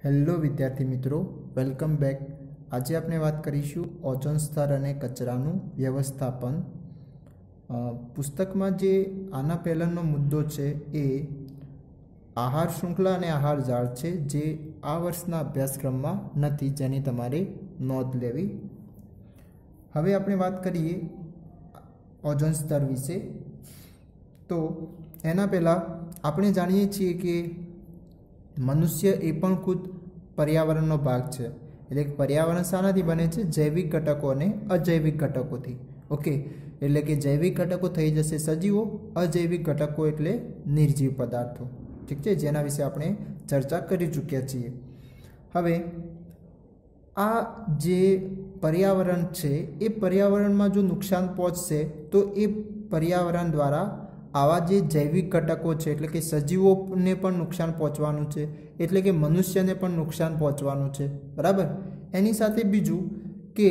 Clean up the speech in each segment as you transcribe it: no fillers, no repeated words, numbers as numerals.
Hello વિદ્યાર્થી મિત્રો, welcome back. આજે આપણે વાત કરીશું ઓઝોન સ્તર અને કચરાનું વ્યવસ્થાપન। પુસ્તકમાં જે આના પહેલાંનો મુદ્દો છે એ આહાર શૃંખલા અને આહાર જાળ છે, જે આ વર્ષના અભ્યાસક્રમમાં નથી, જેની તમારે નોંધ લેવી। હવે આપણે વાત કરીએ ઓઝોન સ્તર વિશે। તો એના પહેલાં આપણે જાણીએ છીએ કે મનુષ્ય એ પણ ખુદ પર્યાવરણનો ભાગ છે। એટલે કે પર્યાવરણ શાનાથી બને છે? જૈવિક ઘટકો અને અજૈવિક ઘટકોથી। ઓકે, એટલે કે જૈવિક ઘટકો થઈ જશે સજીવો, અજૈવિક ઘટકો એટલે નિર્જીવ પદાર્થો। ઠીક છે, જેના વિશે આપણે ચર્ચા કરી ચૂક્યા છીએ। હવે આ જે પર્યાવરણ છે એ પર્યાવરણમાં જો નુકસાન પહોંચશે તો એ પર્યાવરણ દ્વારા આવા જે જૈવિક ઘટકો છે એટલે કે સજીવોને પણ નુકસાન પહોંચવાનું છે, એટલે કે મનુષ્યને પણ નુકસાન પહોંચવાનું છે, બરાબર। એની સાથે બીજું કે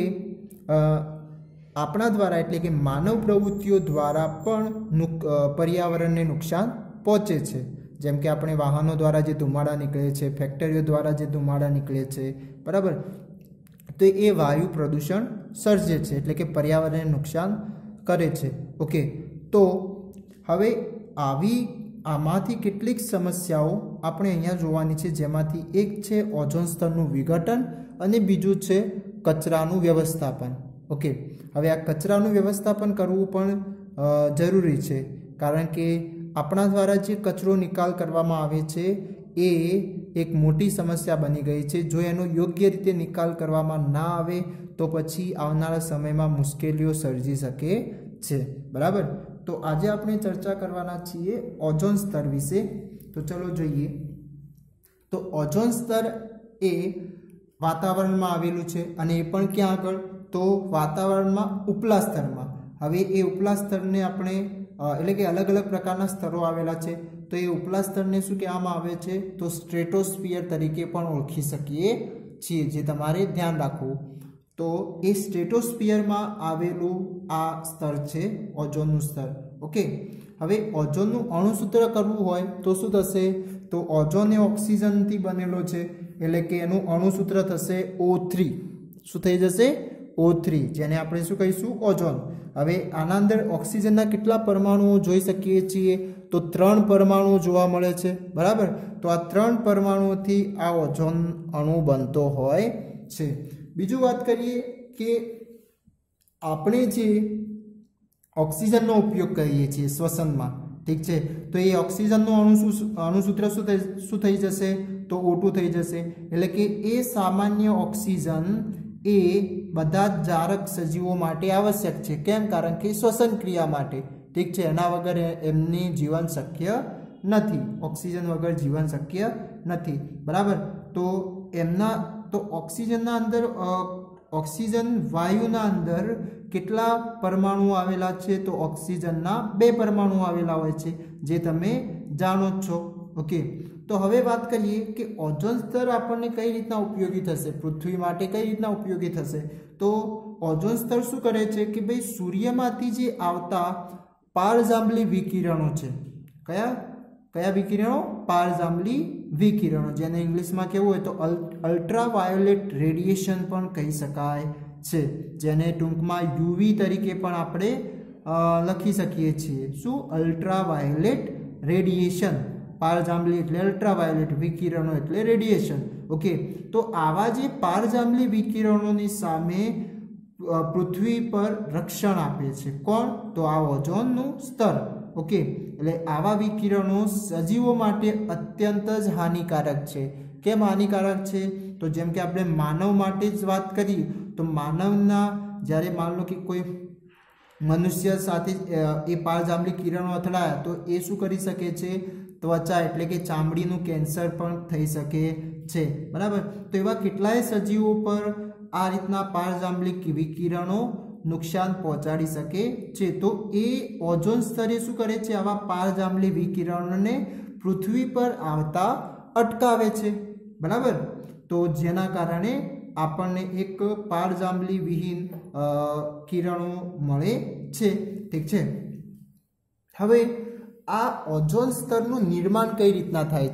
આપણા દ્વારા એટલે કે માનવ પ્રવૃત્તિઓ દ્વારા પણ પર્યાવરણને નુકસાન પહોંચે છે। જેમ કે આપણે વાહનો દ્વારા જે ધુમાડા નીકળે છે, ફેક્ટરીઓ દ્વારા જે ધુમાડા નીકળે છે, બરાબર, તો એ વાયુ પ્રદૂષણ સર્જે છે, એટલે કે પર્યાવરણને નુકસાન કરે છે। ઓકે, તો હવે આમાંથી કેટલીક સમસ્યાઓ આપણે અહીંયા જોવાની છે, જેમાંથી એક છે ઓઝોન સ્તરનું વિઘટન અને બીજું છે કચરાનું વ્યવસ્થાપન। ઓકે, હવે આ કચરાનું વ્યવસ્થાપન કરવું પણ જરૂરી છે, કારણ કે આપણા દ્વારા જે કચરો નિકાલ કરવામાં આવે છે એ એક મોટી સમસ્યા બની ગઈ છે। જો એનો યોગ્ય રીતે નિકાલ કરવામાં ના આવે તો પછી આવનારા સમયમાં મુશ્કેલીઓ સર્જી શકે છે, બરાબર। તો આજે આપણે ચર્ચા કરવાના છીએ ઓઝોન સ્તર વિશે। તો ચલો જોઈએ। તો ઓઝોન સ્તર એ વાતાવરણમાં આવેલું છે, અને એ પણ ક્યાં આગળ? તો વાતાવરણમાં ઉપલા સ્તરમાં। હવે એ ઉપલા સ્તરને આપણે એટલે કે અલગ અલગ પ્રકારના સ્તરો આવેલા છે, તો એ ઉપલા સ્તરને શું કહેવામાં આવે છે? તો સ્ટ્રેટોસ્ફિયર તરીકે પણ ઓળખી શકીએ છીએ, જે તમારે ધ્યાન રાખવું। તો એ સ્ટ્રેટોસ્ફિયરમાં આવેલું આ સ્તર છે ઓઝોનનું સ્તર। ઓકે, હવે ઓઝોનનું અણુસૂત્ર કરવું હોય તો શું થશે? તો ઓઝોન એ ઓક્સિજનથી બનેલો છે, એટલે કે એનું અણુસૂત્ર થશે O3। શું થઈ જશે? O3, જેને આપણે શું કહીશું? ઓઝોન। હવે આના અંદર ઓક્સિજનના કેટલા પરમાણુઓ જોઈ શકીએ છીએ? તો 3 પરમાણુઓ જોવા મળે છે, બરાબર। તો આ 3 પરમાણુઓથી આ ઓઝોન અણુ બનતો હોય છે। બીજું વાત કરીએ કે આપણે જે ઓક્સિજનનો ઉપયોગ કરીએ છીએ શ્વસનમાં, ઠીક છે, તો એ ઓક્સિજનનું અણુસૂત્ર શું થઈ જશે? તો O2 થઈ જશે। એટલે કે એ સામાન્ય ઓક્સિજન એ બધા જ જારક સજીવો માટે આવશ્યક છે। કેમ? કારણ કે શ્વસન ક્રિયા માટે, ઠીક છે, એના વગર એમની જીવન શક્ય નથી, ઓક્સિજન વગર જીવન શક્ય નથી, બરાબર। તો ઓક્સિજનના અંદર ઓક્સિજન વાયુના અંદર કેટલા પરમાણુ આવેલા છે? તો ઓક્સિજનના 2 પરમાણુ આવેલા હોય છે, જે તમે જાણો જ છો। ઓકે, તો હવે વાત કરીએ કે ઓઝોન સ્તર આપણને કઈ રીતના ઉપયોગી થશે, પૃથ્વી માટે કઈ રીતના ઉપયોગી થશે? તો ઓઝોન સ્તર શું કરે છે કે ભાઈ સૂર્યમાંથી જે આવતા પારજાંબલી વિકિરણો છે, કયા વિકિરણો? પારજાંબલી વિકિરણો, જેને ઇંગ્લિશમાં કેવું હોય તો અલ્ટ્રાવાયોલેટ રેડિયેશન પણ કહી શકાય છે, જેને ટૂંકમાં UV તરીકે પણ આપણે લખી શકીએ છીએ। શું? Ultraviolet radiation. પારજાંબલી એટલે અલ્ટ્રાવાયોલેટ, વિકિરણો એટલે રેડિયેશન। ઓકે, તો આવા જે પારજાંબલી વિકિરણોની સામે પૃથ્વી પર રક્ષણ આપે છે કોણ? તો આ ઓઝોનનું સ્તર। ઓકે, એટલે આવા વિકિરણો સજીવો માટે અત્યંત જ હાનિકારક છે। કેમ હાનિકારક છે? તો જેમ કે આપણે માનવ માટે જ વાત કરીએ તો માનવના જ્યારે માન લો કે કોઈ મનુષ્ય સાથે એ પારજાંબલી કિરણો અથડાયા તો એ શું કરી શકે છે? ત્વચા એટલે કે ચામડીનું કેન્સર પણ થઈ શકે છે, બરાબર। તો એવા કેટલાય સજીવો પર આ રીતના પારજાંબલી વિકિરણો નુકસાન પહોંચાડી શકે છે। તો એ ઓઝોન સ્તરે શું કરે છે? આવા પારજાંબલી વિકિરણોને પૃથ્વી પર આવતા અટકાવે છે, બરાબર। તો જેના કારણે આપણને એક પારજાંબલી વિહીન કિરણો મળે છે, ઠીક છે। હવે આ ઓઝોન સ્તરનું નિર્માણ કઈ રીતના થાય છે?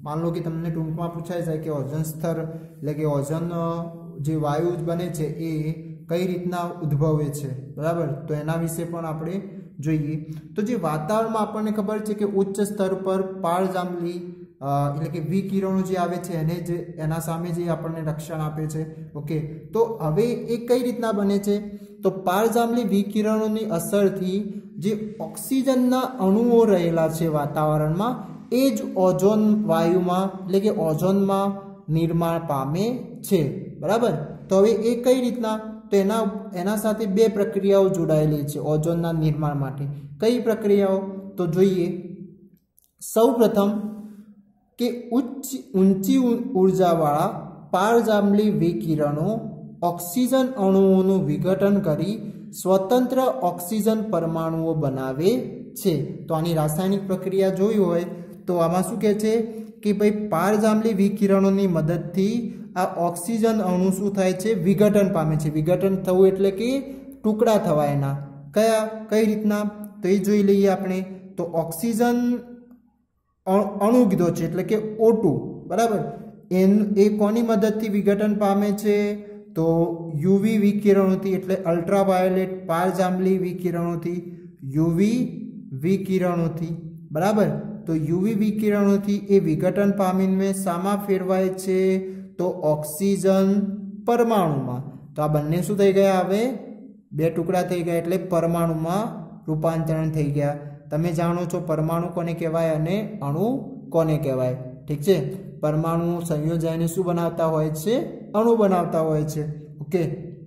मान लो कि તમને ટૂંકમાં પૂછાય છે કે ઓઝોન સ્તર એટલે કે ઓઝોન જે વાયુ બને છે એ કઈ રીતના ઉદ્ભવે છે, બરાબર? તો એના વિશે પણ આપણે જોઈએ. તો જે વાતાવરણમાં આપણને ખબર છે કે ઉચ્ચ સ્તર પર પારજાંબલી એટલે કે વિકિરણો જે આવે છે એને જ એના સામે જે આપણને રક્ષણ આપે છે. ઓકે, તો હવે એ કઈ રીતના બને છે? તો પારજાંબલી વિકિરણોની અસરથી જે ઓક્સિજનના અણુઓ રહેલા છે વાતાવરણમાં એ જ ઓઝોન વાયુમાં એટલે કે ઓઝોનમાં નિર્માણ પામે છે, બરાબર? તો હવે એ કઈ રીતના? તો એના સાથે બે પ્રક્રિયાઓ જોડાયેલી છે ઓઝોનના નિર્માણ માટે. કઈ પ્રક્રિયાઓ? તો જોઈએ. સૌપ્રથમ કે ઊંચી ઉર્જાવાળા પારજાંબલી વિકિરણો ઓક્સિજન અણુઓનું વિઘટન કરી સ્વતંત્ર ઓક્સિજન પરમાણુઓ બનાવે છે. તો આની રાસાયણિક પ્રક્રિયા જોઈ હોય તો આમાં શું કહે છે કે ભાઈ પારજાંબલી વિકિરણોની મદદથી આ ઓક્સિજન અણુ શું થાય છે? વિઘટન પામે છે. વિઘટન થવું એટલે કે ટુકડા થવા એના. કઈ રીતના? તો એ જોઈ લઈએ આપણે. તો ઓક્સિજન અણુ કીધો છે એટલે કે O2, બરાબર? એ કોની મદદથી વિઘટન પામે છે? તો યુવી વિકિરણોથી એટલે અલ્ટ્રાવાયોલેટ પારજાંબલી વિકિરણોથી, યુવી વિકિરણોથી, બરાબર? તો યુવી વિકિરણોથી એ વિઘટન પામીને શામાં ફેરવાય છે? તો ઓક્સિજન પરમાણુમાં. તો આ બંને શું થઈ ગયા? હવે બે ટુકડા થઈ ગયા એટલે પરમાણુમાં રૂપાંતરણ થઈ ગયા. તમે જાણો છો પરમાણુ કોને કહેવાય અને અણુ કોને કહેવાય, ઠીક છે? પરમાણુ સંયોજાઈને શું બનાવતા હોય છે? અણુ બનાવતા હોય છે. ઓકે,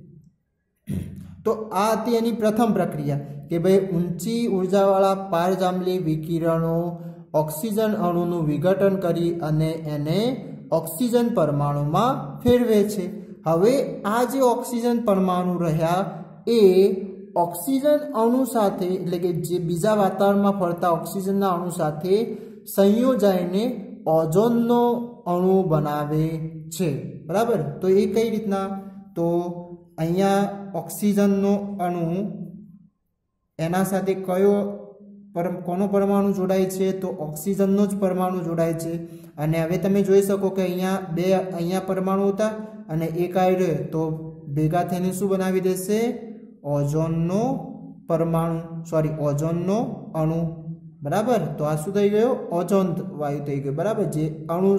તો આ હતી એની પ્રથમ પ્રક્રિયા કે ભાઈ ઊંચી ઉર્જાવાળા પારજાંબલી વિકિરણો ઓક્સિજન અણુનું વિઘટન કરી અને એને ઓક્સિજન પરમાણુમાં ફેરવે છે. હવે આ જે ઓક્સિજન પરમાણુ રહ્યા એ ઓક્સિજન અણુ સાથે એટલે કે જે બીજા વાતાવરણમાં ફરતા ઓક્સિજનના અણુ સાથે સંયોજાઈને ઓઝોનનો અણુ બનાવે છે, બરાબર? તો એ કઈ રીતના? તો અહીંયા ઓક્સિજનનો અણુ એના સાથે કોનો પરમાણુ જોડાય છે? તો ઓક્સિજનનો જ પરમાણુ જોડાય છે. અને હવે તમે જોઈ શકો કે અહીંયા પરમાણુ હતા અને એક આવ્યો તો ભેગા થઈને શું બનાવી દેશે? ઓઝોનનો પરમાણુ, ઓઝોનનો અણુ, બરાબર? તો આ શું થઈ ગયો? ઓઝોન વાયુ થઈ ગયો, બરાબર? જે અણુ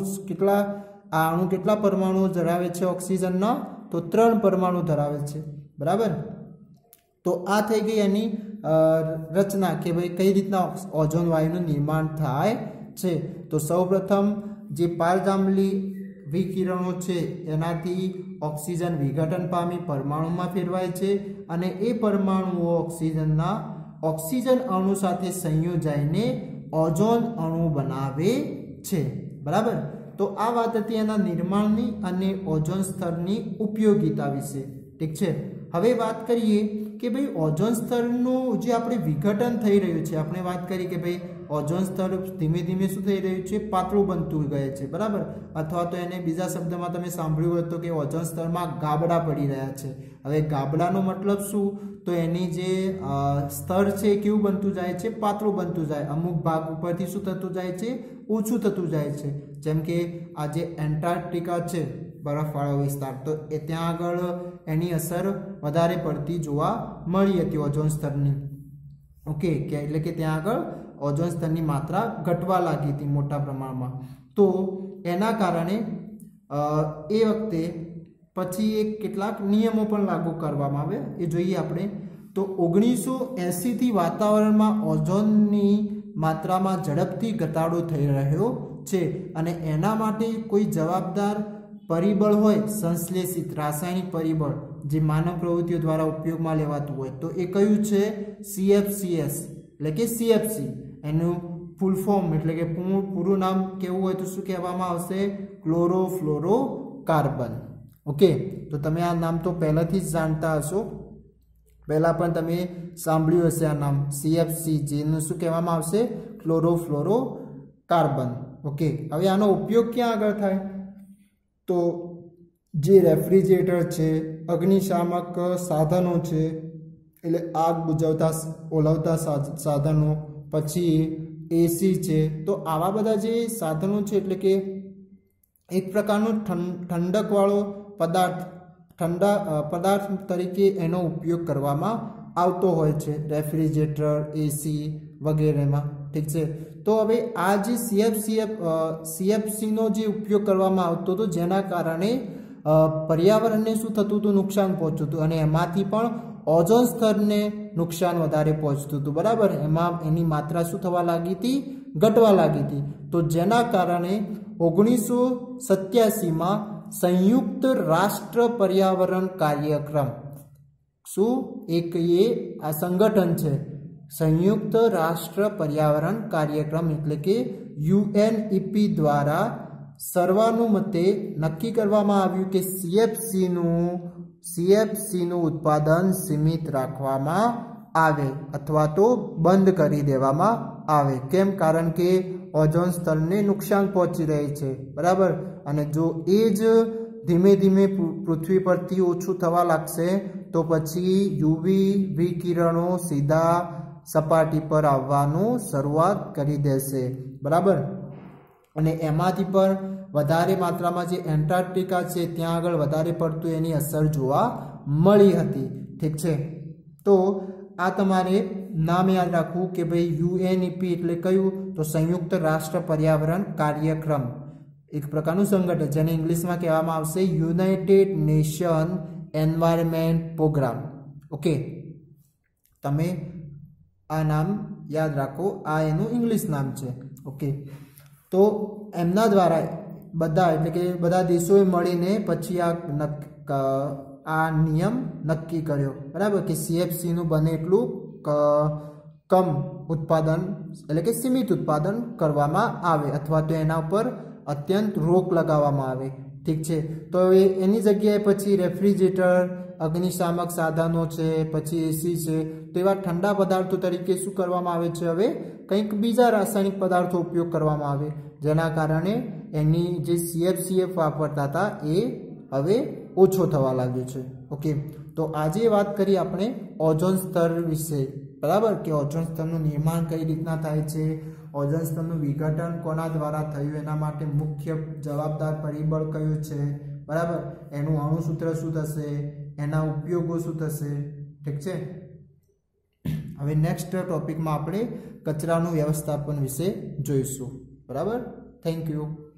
કેટલા પરમાણુ ધરાવે છે ઓક્સિજનના? તો 3 પરમાણુ ધરાવે છે, બરાબર? તો આ થઈ ગઈ એની રચના કે ભાઈ કઈ રીતના ઓઝોન વાયુનું નિર્માણ થાય છે. તો સૌપ્રથમ જે પારજાંબલી વિકિરણો છે એનાથી ઓક્સિજન વિઘટન પામી પરમાણુમાં ફેરવાય છે અને એ પરમાણુઓ ઓક્સિજન અણુ સાથે સંયોજાઈને ઓઝોન અણુ બનાવે છે, બરાબર? તો આ વાત હતી એના નિર્માણની અને ઓઝોન સ્તરની ઉપયોગિતા વિશે, ઠીક છે? હવે વાત કરીએ કે ભાઈ ઓઝોન સ્તરનું જે આપણે વિઘટન થઈ રહ્યું છે. આપણે વાત કરી કે ભાઈ ઓઝોન સ્તર ધીમે ધીમે શું થઈ રહ્યું છે? પાતળું બનતું ગયે છે, બરાબર? અથવા તો એને બીજા શબ્દમાં તમે સાંભળ્યું હોય તો કે ઓઝોન સ્તરમાં ગાબડા પડી રહ્યા છે. હવે ગાબડાનો મતલબ શું? તો એની જે સ્તર છે કેવું બનતું જાય છે? પાતળું બનતું જાય. અમુક ભાગ ઉપરથી શું થતું જાય છે? ઓછું થતું જાય છે. જેમ કે આ જે એન્ટાર્કટિકા છે, બરફવાળો વિસ્તાર, તો એ ત્યાં આગળ એની અસર વધારે પડતી જોવા મળી હતી ઓઝોન સ્તરની. ઓકે, એટલે કે ત્યાં આગળ ઓઝોન સ્તરની માત્રા ઘટવા લાગી હતી મોટા પ્રમાણમાં. તો એના કારણે એ વખતે પછી કેટલાક નિયમો પણ લાગુ કરવામાં આવે એ જોઈએ આપણે. તો 1980 થી વાતાવરણમાં ઓઝોનની માત્રામાં ઝડપથી ઘટાડો થઈ રહ્યો છે અને એના માટે કોઈ જવાબદાર પરિબળ હોય, સંશ્લેષિત રાસાયણિક પરિબળ જે માનવ પ્રવૃત્તિઓ દ્વારા ઉપયોગમાં લેવાતું હોય તો એ કયું છે? CFCS એટલે કે CFC. એનું ફૂલ ફોર્મ એટલે કે પૂરું નામ કેવું હોય તો શું કહેવામાં આવશે? ક્લોરોફ્લોરોકાર્બન. ઓકે, તો તમે આ નામ તો પહેલાથી જ જાણતા હશો, પહેલા પણ તમે સાંભળ્યું હશે આ નામ CFC, જેનું શું કહેવામાં આવશે? ક્લોરોફ્લોરોકાર્બન. ઓકે, હવે આનો ઉપયોગ ક્યાં આગળ થાય? તો જે રેફ્રિજરેટર છે, અગ્નિશામક સાધનો છે એટલે આગ બુઝાવતા ઓલવતા સાધનો, પછી એસી છે, તો આવા બધા જે સાધનો છે એટલે કે એક પ્રકારનો ઠંડકવાળો પદાર્થ તરીકે એનો ઉપયોગ કરવામાં આવતો હોય છે રેફ્રિજરેટર, એસી વગેરેમાં, ઠીક છે। તો હવે આ જે સીએફસીનો જે ઉપયોગ કરવામાં આવતો હતો જેના કારણે પર્યાવરણને શું થતું હતું, નુકસાન પહોંચતું હતું અને એમાંથી પણ ઓઝોન સ્તરને નુકસાન વધારે પહોંચતું હતું, બરાબર। એમાં એની માત્રા શું થવા લાગી હતી, ઘટવા લાગી હતી। તો જેના કારણે 1987માં સંયુક્ત રાષ્ટ્ર પર્યાવરણ કાર્યક્રમ, શું એક એ આ સંગઠન છે સંયુક્ત રાષ્ટ્ર પર્યાવરણ કાર્યક્રમ એટલે કે યુએનઈપી દ્વારા સર્વાનુમતે નક્કી કરવામાં આવ્યું કે સીએફસીનું ઉત્પાદન સીમિત રાખવામાં આવે અથવા તો બંધ કરી દેવામાં આવે। કેમ? કારણ કે ઓઝોન સ્તરને નુકસાન પહોંચી રહી છે, બરાબર। અને જો એ જ ધીમે ધીમે પૃથ્વી પરથી ઓછું થવા લાગશે તો પછી યુવી વિકિરણો સીધા સપાટી પર આવવાનું શરૂઆત કરી દેશે, બરાબર। અને એમાંથી પણ વધારે માત્રામાં જે એન્ટાર્કટિકા છે ત્યાં આગળ વધારે પડતું એની અસર જોવા મળી હતી, ઠીક છે। તો આ તમારે નામ યાદ રાખવું કે ભાઈ યુએનઈપી એટલે કયું, તો સંયુક્ત રાષ્ટ્ર પર્યાવરણ કાર્યક્રમ, એક પ્રકારનું સંગઠન જેને ઇંગ્લિશમાં કહેવામાં આવશે United Nation Environment Programme, okay. તમે આ નામ યાદ રાખો, આ એનું ઇંગ્લિશ નામ છે, ઓકે। તો એમના દ્વારા બધા એટલે કે બધા દેશોએ મળીને પછી આ નિયમ નક્કી કર્યો, બરાબર, કે સીએફસીનું બને એટલું કમ ઉત્પાદન એટલે કે સીમિત ઉત્પાદન કરવામાં આવે અથવા તો એના ઉપર અત્યંત રોક લગાવવામાં આવે, ઠીક છે। તો હવે એની જગ્યાએ પછી રેફ્રિજરેટર, અગ્નિશામક સાધનો છે, પછી એસી છે, તો એવા ઠંડા પદાર્થો તરીકે શું કરવામાં આવે છે, હવે કંઈક બીજા રાસાયણિક પદાર્થો ઉપયોગ કરવામાં આવે જેના કારણે એની જે સીએફ વાપરતા હતા એ હવે ઓછો થવા લાગ્યો છે, ઓકે। તો આજે વાત કરી આપણે ઓઝોન સ્તર વિશે, બરાબર, કે ઓઝોન સ્તરનું નિર્માણ કઈ રીતના થાય છે, ઓઝોન સ્તરનું વિઘટન કોના દ્વારા થયું, એના માટે મુખ્ય જવાબદાર પરિબળ કયું છે, બરાબર, એનું અણુસૂત્ર શું થશે, એના ઉપયોગો શું થશે, ઠીક છે। હવે નેક્સ્ટ ટોપિકમાં આપણે કચરાનું વ્યવસ્થાપન વિશે જોઈશું, બરાબર। Thank you.